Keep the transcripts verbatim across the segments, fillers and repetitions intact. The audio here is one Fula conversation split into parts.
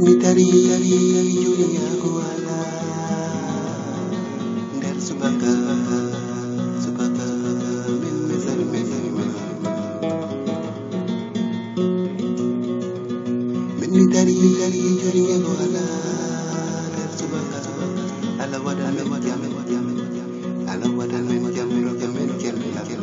Mitari dunia kuala der subaka subaka min misal misal min mitari dunia kuala der subaka ala wadan men jam ala wadan men jam roga men jam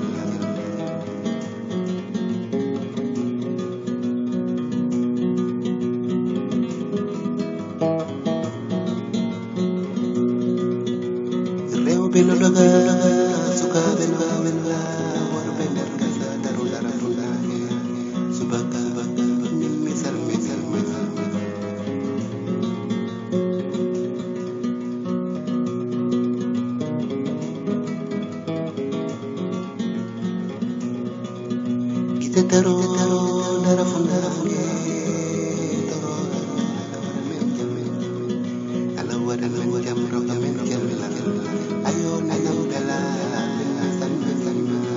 Beno daga suka beno beno war bender kasa daru dara funda subaka misal misal misal kita daru dara funda ala wadan men jam roga men jam ayo nanam bela san san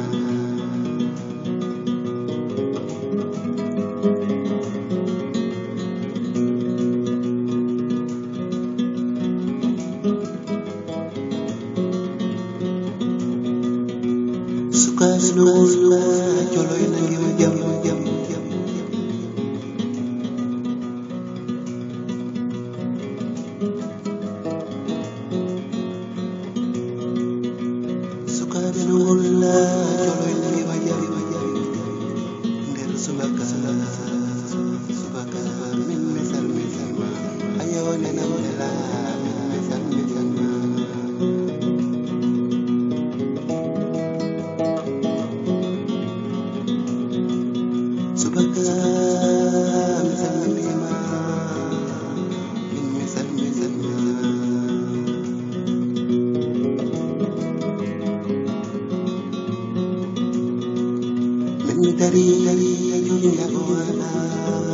suka suka joloy nangi jam jam jam Nulla joloy nangi wajam wajam der subaka subaka min misal misal ayo nanam bela min misal misal subaka misal min misal misal Mitari dunia kuala